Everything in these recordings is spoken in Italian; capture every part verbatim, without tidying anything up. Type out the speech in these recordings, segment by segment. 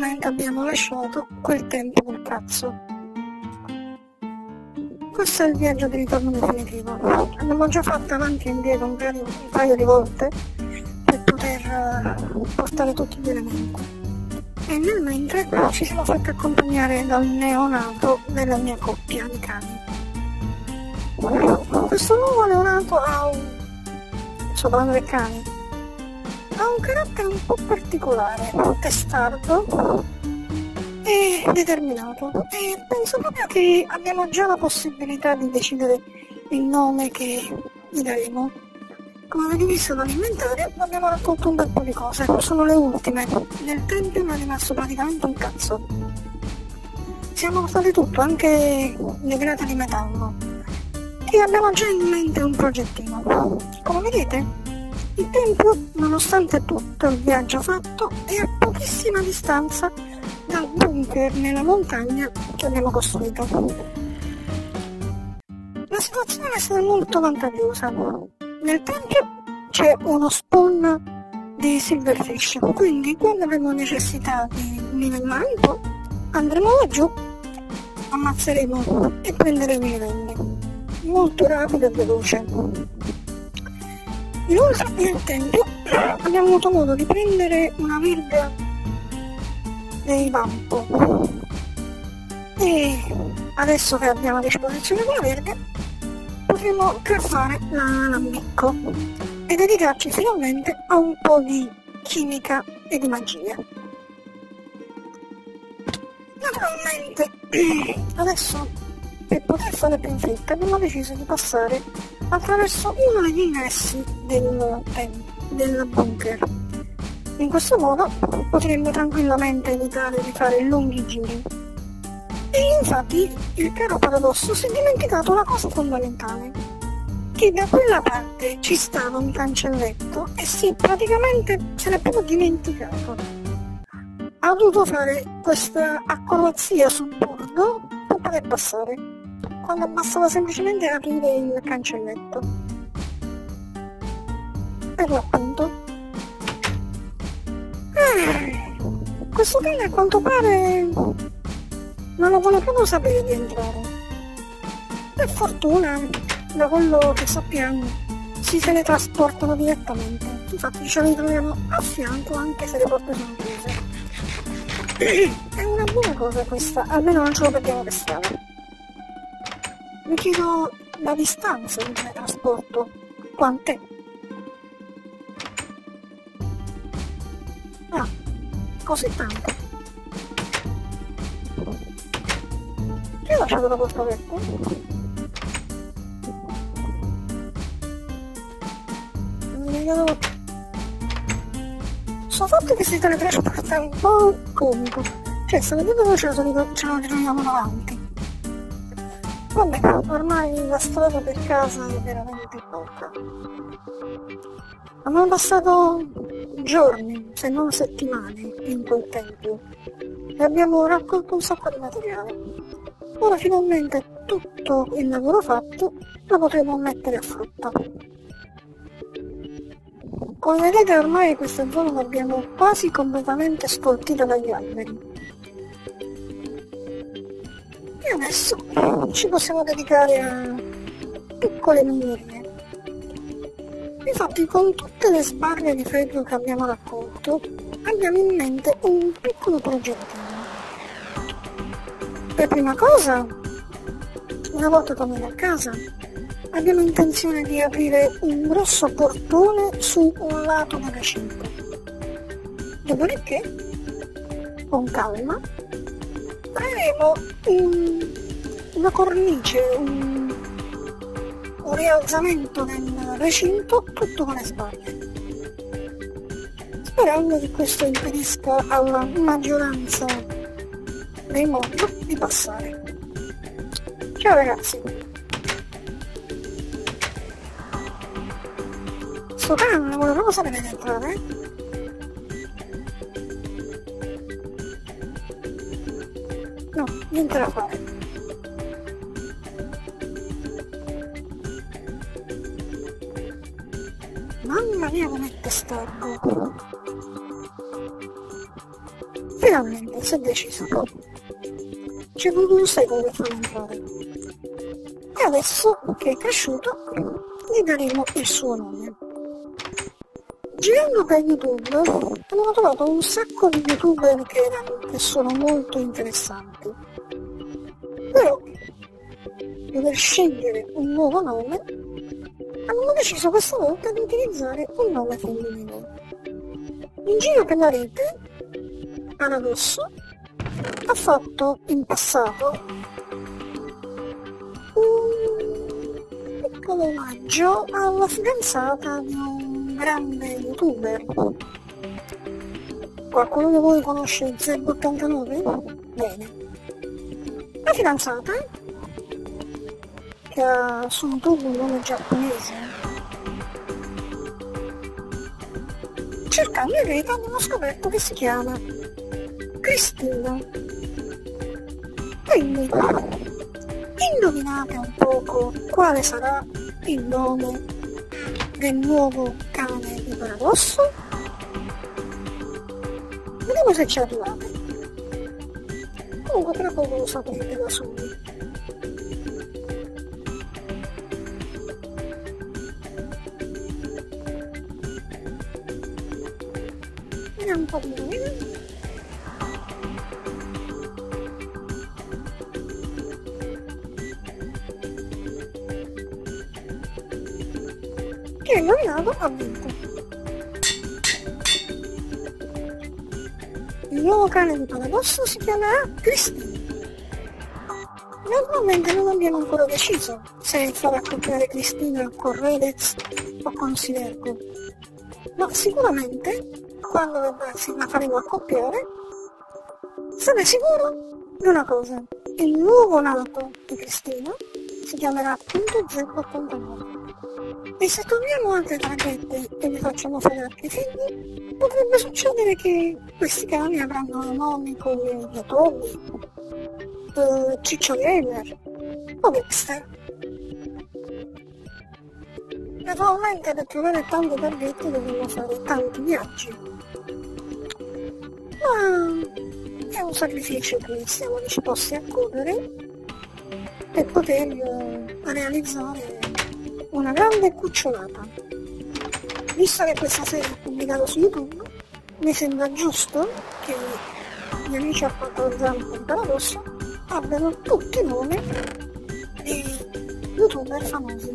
finalmente abbiamo lasciato quel tempo del cazzo. Questo è il viaggio di ritorno definitivo. Abbiamo già fatto avanti e indietro un paio, un paio di volte per poter uh, portare tutti gli elementi. E nel mentre ci siamo fatti accompagnare dal neonato della mia coppia di cani. Questo nuovo neonato ha un... sto parlando dei cani, ha un carattere un po' particolare, testardo e determinato, e penso proprio che abbiamo già la possibilità di decidere il nome che gli daremo. Come avete visto dall'inventario abbiamo raccolto un bel po' di cose, sono le ultime, nel tempio non è rimasto praticamente un cazzo. Siamo portati tutto, anche le grate di metallo, e abbiamo già in mente un progettino. Come vedete, il tempio, nonostante tutto il viaggio fatto, è a pochissima distanza dal bunker nella montagna che abbiamo costruito. La situazione è stata molto vantaggiosa. Nel tempio c'è uno spawn di silverfish, quindi quando avremo necessità di un lampo andremo laggiù, ammazzeremo e prenderemo i livelli. Molto rapido e veloce. Inoltre nel tempio abbiamo avuto modo di prendere una verga dei vampo e adesso che abbiamo a disposizione quella verga potremo craftare la lambicco e dedicarci finalmente a un po' di chimica e di magia. Naturalmente adesso, per poter fare più in fretta, abbiamo deciso di passare attraverso uno degli ingressi del, del bunker. In questo modo potremmo tranquillamente evitare di fare lunghi giri. E infatti il caro paradosso si è dimenticato una cosa fondamentale, che da quella parte ci stava un cancelletto e sì, praticamente se l'è proprio dimenticato. Ha dovuto fare questa acrobazia sul bordo per poter passare, quando bastava semplicemente aprire il cancelletto. Per l'appunto. Ah, questo cane a quanto pare non lo vuole proprio sapere di entrare. Per fortuna, da quello che sappiamo, si teletrasportano direttamente. Infatti ce li troviamo a fianco anche se le porte sono chiuse. È una buona cosa questa, almeno non ce lo perdiamo per strada. Mi chiedo la distanza di teletrasporto. Quant'è? Ah, così tanto. Chi ha lasciato la porta aperta? Sto fatto che si teletrasporta è un po' comico. Cioè, se vedete voi ce lo ritroviamo davanti. Vabbè, ormai la strada per casa è veramente poca. Abbiamo passato giorni, se non settimane, in quel tempio e abbiamo raccolto un sacco di materiale. Ora finalmente tutto il lavoro fatto lo potremo mettere a frutta. Come vedete ormai questa zona l'abbiamo quasi completamente scolpita dagli alberi. E adesso ci possiamo dedicare a piccole migliorie. Infatti con tutte le sbarre di ferro che abbiamo raccolto abbiamo in mente un piccolo progettino. Per prima cosa, una volta tornati a casa, abbiamo intenzione di aprire un grosso portone su un lato del recinto. Dopodiché, con calma, faremo un, una cornice, un, un rialzamento del recinto tutto con le sbarre, sperando che questo impedisca alla maggioranza dei mob di passare. Ciao ragazzi! Sto cane non vuole proprio sapere di entrare, eh? No, niente da fare. Mamma mia come è testardo. finalmente si è deciso. Ci è voluto un secolo per farlo entrare. E adesso che è cresciuto, gli daremo il suo nome. Girando per YouTube abbiamo trovato un sacco di youtuber che, erano, che sono molto interessanti. Però, per scegliere un nuovo nome, abbiamo deciso questa volta di utilizzare un nome femminile. In giro per la rete, Paradosso ha fatto in passato un piccolo omaggio alla fidanzata di un grande youtuber. Qualcuno di voi conosce Zeb ottantanove? Bene. La fidanzata, che ha su YouTube un nome giapponese, cercando in rete abbiamo scoperto che si chiama Cristina. Quindi, indovinate un poco quale sarà il nome del nuovo cane di Paradosso? Vediamo se ci arrivate. Comunque tra poco lo saprete da soli. Vediamo un po' di nome. Chi è indovinato ha vinto. Il nuovo cane di Paradosso si chiamerà Cristina. Naturalmente non abbiamo ancora deciso se far accoppiare Cristina con Redez o con Silergo, ma sicuramente quando la faremo accoppiare sarei sicuro di una cosa: il nuovo nato di Cristina si chiamerà appunto zero ottantanove. E se troviamo altre targhette e vi facciamo fare altri figli, potrebbe succedere che questi cani avranno nomi come Yatomi, uh, Ciccio Gamer o Dexter. Naturalmente per trovare tante targhette dobbiamo fare tanti viaggi, ma è un sacrificio che siamo disposti a correre per poter uh, realizzare una grande cucciolata. Visto che questa serie è pubblicata su YouTube, mi sembra giusto che gli amici a quattro zampe di Paradosso abbiano tutti i nomi di youtuber famosi.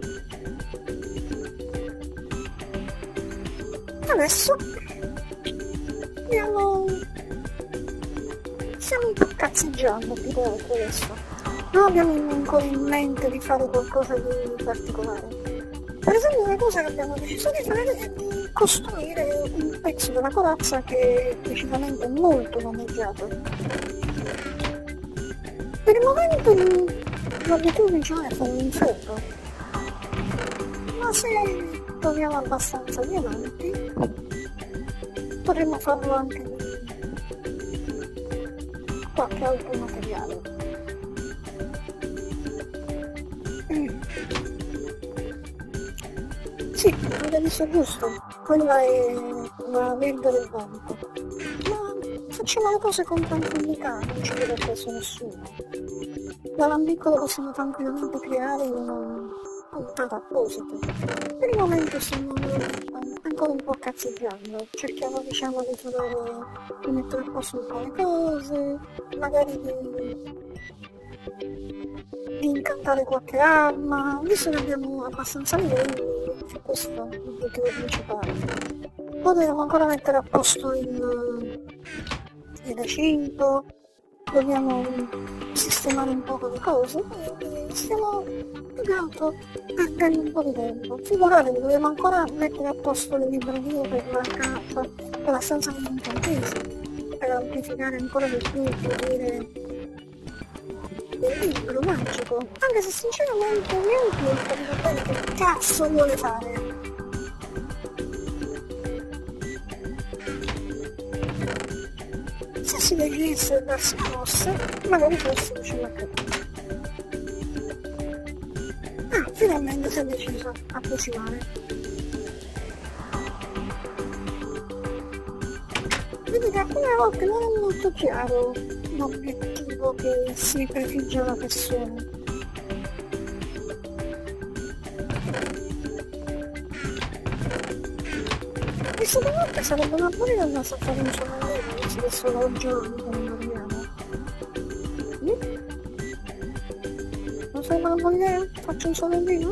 Adesso abbiamo... stiamo un po' cazzeggiando più che altro adesso. Non abbiamo ancora in mente di fare qualcosa di particolare. Per esempio una cosa che abbiamo deciso di fare è di costruire un pezzo della corazza che è decisamente molto danneggiato. Per il momento l'obiettivo già è fare un ferro, ma se troviamo abbastanza diamanti potremmo farlo anche di qualche altro materiale. Mm. Sì, avete visto giusto, quella è la verde del vento, ma facciamo le cose con tranquillità, non ci deve preso nessuno. L'alambicco lo possiamo tranquillamente creare in una puntata apposita. Per il momento stiamo ancora un po' cazzeggiando, cerchiamo diciamo di trovare, di mettere a posto un po' le cose, magari di... di incantare qualche arma, visto che abbiamo abbastanza livelli, è questo l'obiettivo principale. Poi dobbiamo ancora mettere a posto il, il recinto, dobbiamo sistemare un po' di cose, quindi stiamo più che altro perdendo un po' di tempo. Figurate, dobbiamo ancora mettere a posto le librerie per la casa, per la stanza degli incantesimi, per amplificare ancora di più il potere del libro magico, anche se sinceramente neanche non capivo bene che cazzo vuole fare. Se si decidesse a darsi una mossa, magari forse riusciamo a capire. Ah, finalmente si è deciso a cucinare. vedi che alcune volte non è molto chiaro l'obiettivo che si prefigge la persona. E secondo me sarebbe una buona idea andare a fare un sommeliero, se adesso lo giorno che non arriviamo. Mm? Non sarebbe una buona idea? Faccio un sommeliero?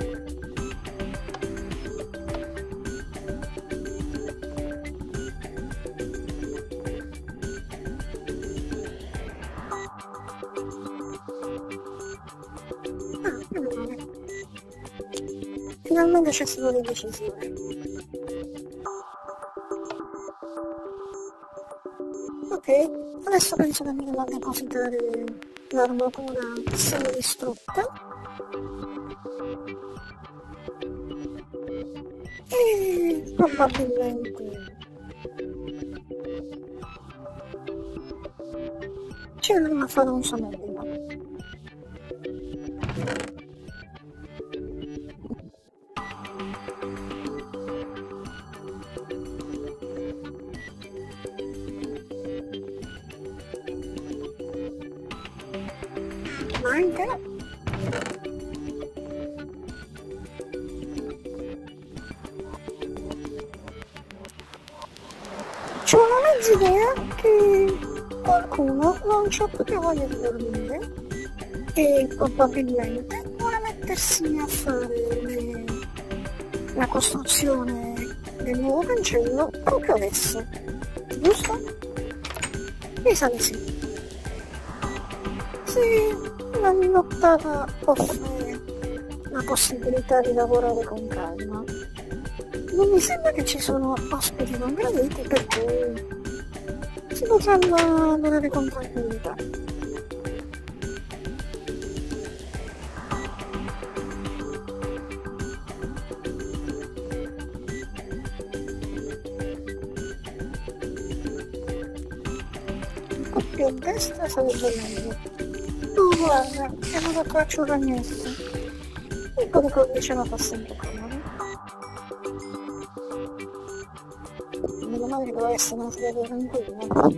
Finalmente c'è stato le decisioni. Ok, adesso penso che mi devo depositare l'armatura semidistrutta. E probabilmente ci andremo a fare un sommeliero. Manca c'è una mezza idea che qualcuno non c'ha proprio voglia di dormire e probabilmente vuole mettersi a fare le... la costruzione del nuovo cancello proprio adesso, giusto? Mi sa di sì. Sì, una nottata offre la possibilità di lavorare con calma. Non mi sembra che ci sono ospiti non graditi, per cui si potranno lavorare con tranquillità. Un po' più a destra sarebbe meglio. Oh guarda, è venuto qua c'è un ragnetto. Un po' di cornice la fa sempre comodo. Meno male che doveva essere una sedia tranquilla.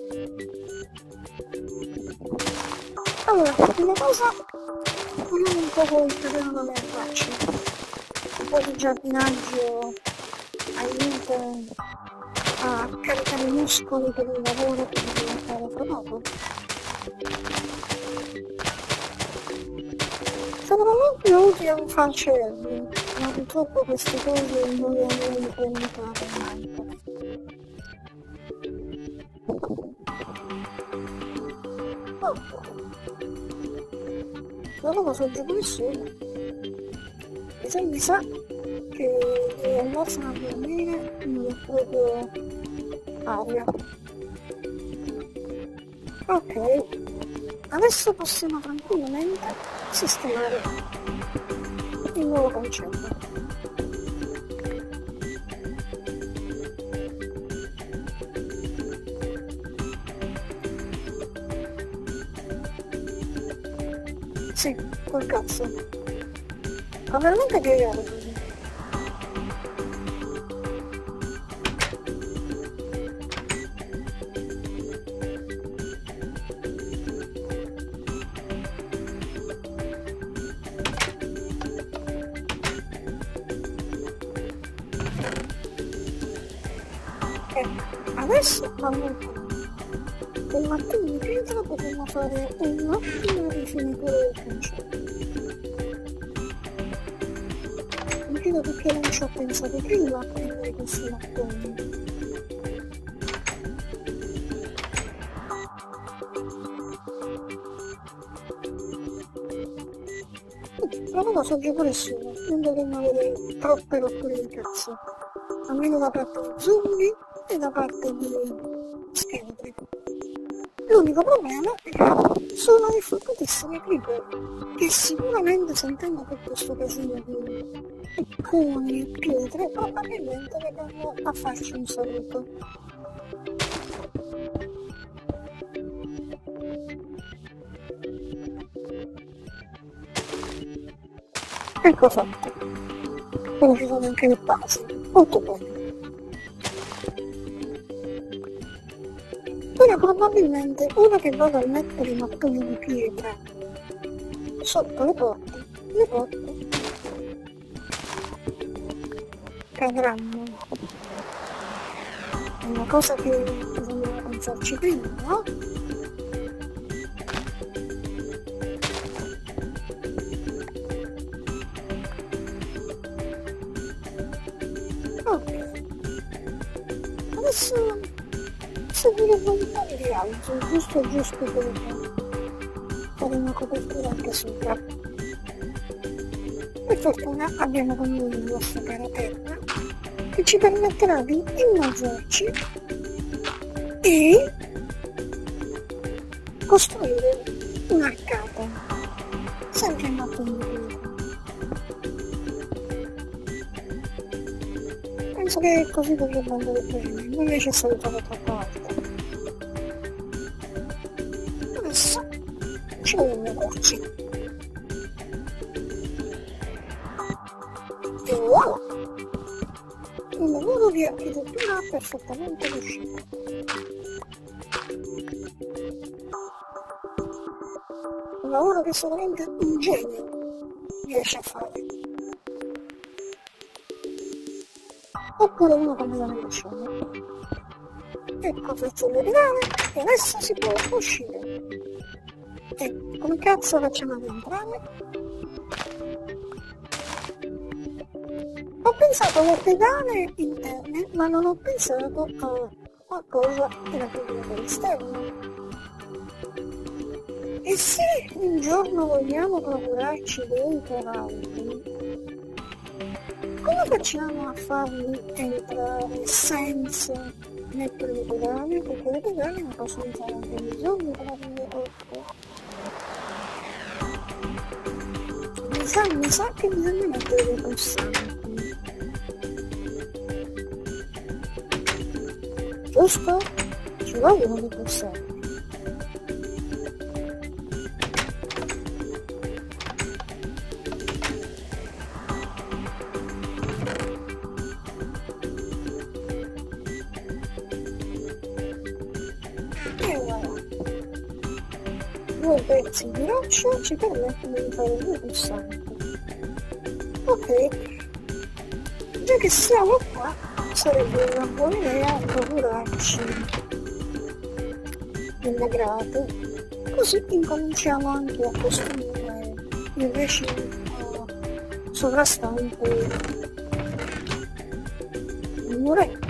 Allora, prima cosa, togliamo un po' il terreno dalle facce. Un po' di giardinaggio aiuta a caricare i muscoli per il lavoro che bisogna fare fra poco. Sarebbe molto utile un falcerello, ma purtroppo queste cose non le hanno implementate mai. Oh. Però lo so giù nessuno. Mi sa che devi andarsene a dormire non è proprio aria. Ok, adesso possiamo tranquillamente sistemare il nuovo cancello. Sì, col cazzo. Ma veramente cagato così. Adesso vanno il mattino di pietra potremmo fare un'ottima rifinitura del cancello. Mi chiedo perché non ci ho pensato prima a prendere questi mattoni. Però lo so già pure solo, non dovremmo avere troppe rotture di cazzo, almeno da parte di zombie e da parte di scheletri. L'unico problema sono i fottutissimi creeper, che sicuramente sentendo tutto questo casino di picconi e pietre probabilmente verranno a farci un saluto. Ecco fatto. Ora ci sono anche le basi. Molto bene. Io probabilmente ora che vado a mettere i mattoni di pietra sotto le porte, le porte cadranno. È una cosa che bisogna pensarci prima, no? Ok, adesso seguiremo un po' di alto, giusto giusto per fare una copertura anche sopra. Per fortuna abbiamo con noi il nostro terra che ci permetterà di innalzarci e costruire un'arcata sempre in mattoni di pietra. Penso che così dovrebbe andare bene, non è necessario fare troppo alto. Adesso ci vogliamo metterci. E voilà! Il lavoro di architettura perfettamente riuscito. Un lavoro che solamente un genio riesce a fare. Oppure uno come la relazione. Ecco, frazione di rane, e adesso si può uscire. E come cazzo facciamo ad entrare? Ho pensato alle pedane interne, ma non ho pensato a qualcosa della figura dell'esterno. E se un giorno vogliamo procurarci dei cavalli, come facciamo a farli entrare senza mettere le pedane? Perché le pedane non possono usare anche bisogno per aprire corpo. Mi sa, mi sa che bisogna mettere dei pulsanti. Giusto? Ci vogliono dei pulsanti. Due pezzi di roccia ci permettono di fare due pulsanti. Ok, già che siamo qua, sarebbe una buona idea procurarci delle grate, così incominciamo anche a costruire il recinto sovrastante il muretto.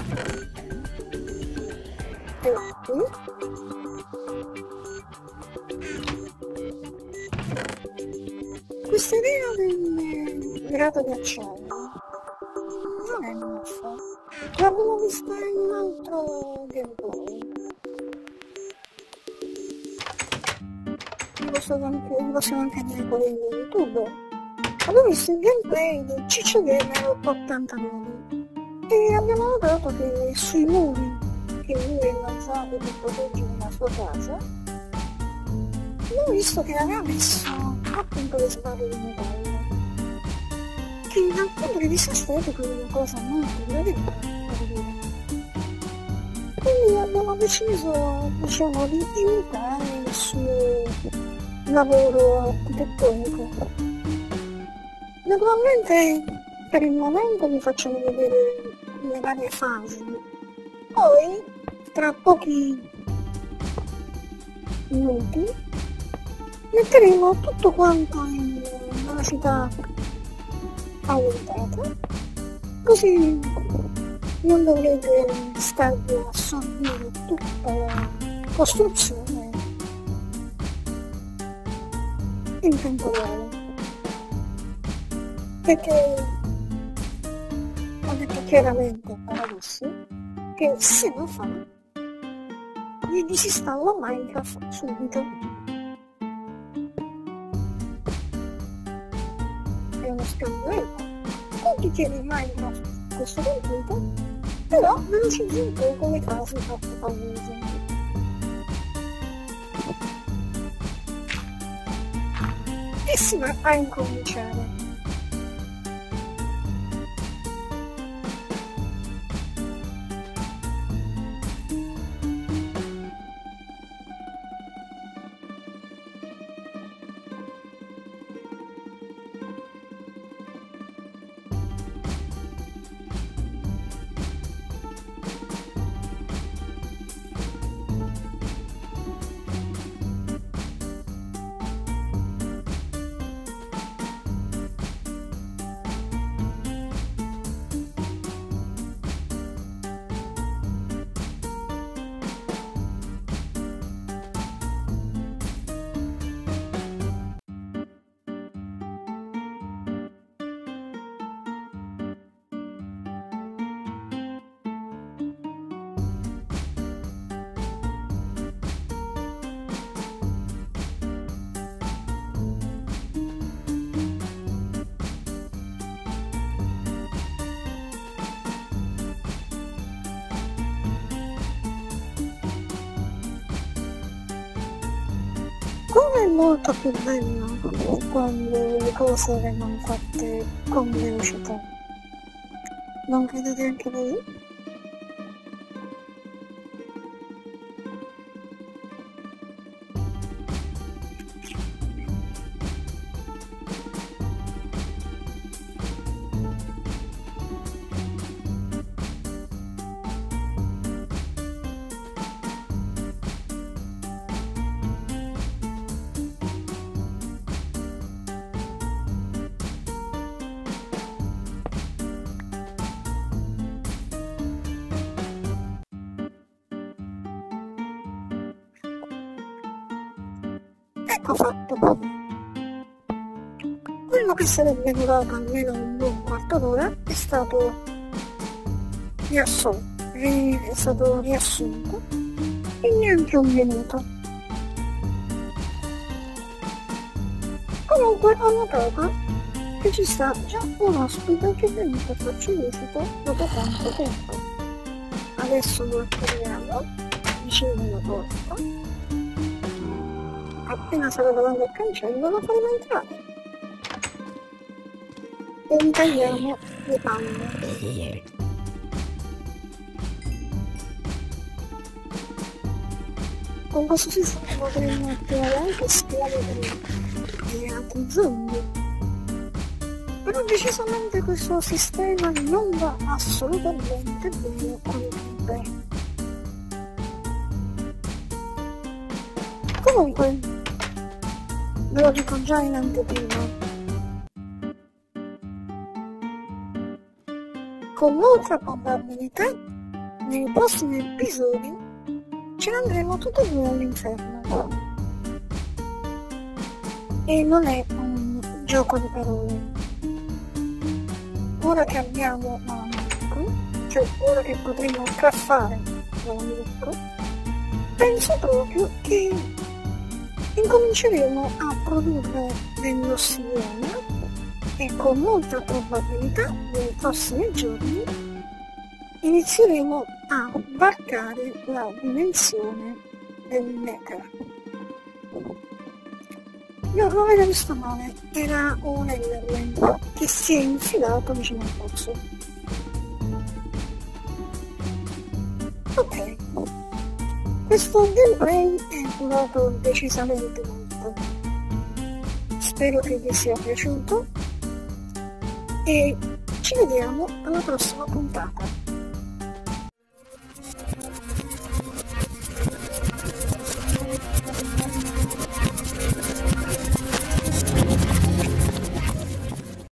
E qui questa idea del grado di acciaio non è nuova, l'abbiamo vista in un altro gameplay. Possiamo anche, possiamo anche dire quello di YouTube. Abbiamo visto il gameplay di Ciccio Gamer ottantanove e abbiamo notato che sui muri che lui ha innalzato per proteggere la sua casa abbiamo visto che aveva messo appunto le spade di metallo, che dal punto di vista estetico è una cosa molto gradevole, devo dire. Quindi abbiamo deciso, diciamo, di imitare il suo lavoro architettonico. Naturalmente per il momento vi facciamo vedere le varie fasi, poi tra pochi minuti metteremo tutto quanto in velocità aumentata, così non dovrete starvi a assorbire tutta la costruzione in tempo reale, perché ho detto chiaramente per adesso che se lo fa gli disinstallo Minecraft subito. È uno scambio, tutti tieni Minecraft a questo computer, però velocizzi un po' con le case fatte famose. E si va a incominciare. molto più bella quando le cose vengono fatte con velocità. Non credete anche voi? Ecco fatto. Quello che sarebbe durato almeno un buon quarto d'ora è stato riassunto, è stato riassunto in neanche un minuto. Comunque ho notato che ci sta già un ospite che è venuto a farci visita dopo tanto tempo. Adesso lo atterriamo vicino alla porta. Appena sarà davanti al cancello lo faremo entrare. E gli tagliamo le palle. Con questo sistema potremmo attivare anche schiavi e altri zombie. Però decisamente questo sistema non va assolutamente bene con il creeper. Comunque, ve lo dico già in anteprima. Con molta probabilità, nei prossimi episodi, ce ne andremo tutti e due all'inferno. E non è un gioco di parole. Ora che abbiamo l'amico, cioè ora che potremo craffare l'amico, penso proprio che incominceremo a produrre dell'ossidiana e con molta probabilità nei prossimi giorni inizieremo a varcare la dimensione del Nether. Io non avevo visto male, era un Enderman che si è infilato vicino al pozzo. Ok, questo gameplay è durato decisamente molto. Spero che vi sia piaciuto e ci vediamo alla prossima puntata.